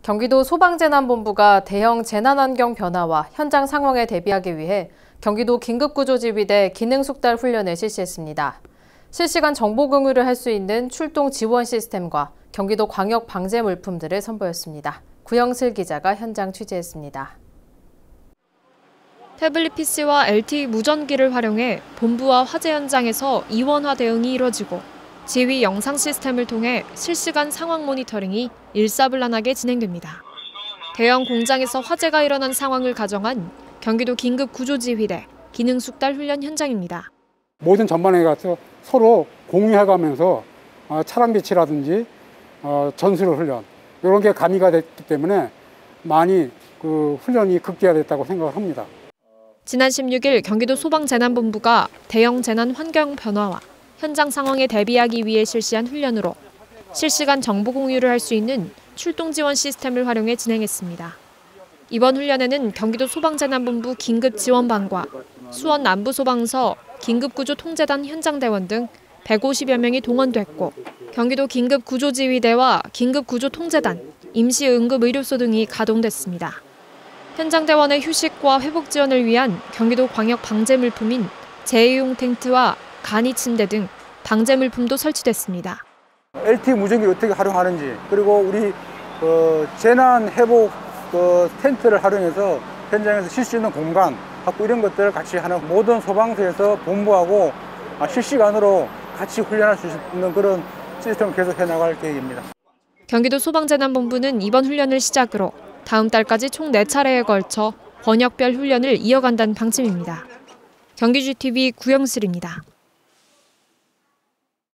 경기도 소방재난본부가 대형 재난환경 변화와 현장 상황에 대비하기 위해 경기도 긴급구조지휘대 기능숙달 훈련을 실시했습니다. 실시간 정보 공유를 할 수 있는 출동 지원 시스템과 경기도 광역 방제 물품들을 선보였습니다. 구영슬 기자가 현장 취재했습니다. 태블릿 PC와 LTE 무전기를 활용해 본부와 화재 현장에서 이원화 대응이 이뤄지고 지휘 영상 시스템을 통해 실시간 상황 모니터링이 일사불란하게 진행됩니다. 대형 공장에서 화재가 일어난 상황을 가정한 경기도 긴급구조지휘대 기능숙달 훈련 현장입니다. 모든 전반에 가서 서로 공유해가면서 차량 배치라든지 전술 훈련 이런 게 가미가 됐기 때문에 많이 훈련이 극대화됐다고 생각을 합니다. 지난 16일 경기도 소방재난본부가 대형 재난 환경 변화와 현장 상황에 대비하기 위해 실시한 훈련으로 실시간 정보 공유를 할 수 있는 출동 지원 시스템을 활용해 진행했습니다. 이번 훈련에는 경기도 소방재난본부 긴급지원반과 수원 남부소방서 긴급구조통제단 현장대원 등 150여 명이 동원됐고 경기도 긴급구조지휘대와 긴급구조통제단, 임시응급의료소 등이 가동됐습니다. 현장대원의 휴식과 회복 지원을 위한 경기도 광역 방제 물품인 재해용 텐트와 간이 침대 등 방제 물품도 설치됐습니다. LTE 무전기를 어떻게 활용하는지, 그리고 우리 재난 회복 텐트를 활용해서 현장에서 쉴 수 있는 공간 갖고 이런 것들을 같이 하는 모든 소방서에서 본부하고 실시간으로 같이 훈련할 수 있는 그런 시스템을 계속 해나갈 계획입니다. 경기도 소방재난본부는 이번 훈련을 시작으로 다음 달까지 총 4차례에 걸쳐 번역별 훈련을 이어간다는 방침입니다. 경기GTV 구영슬입니다.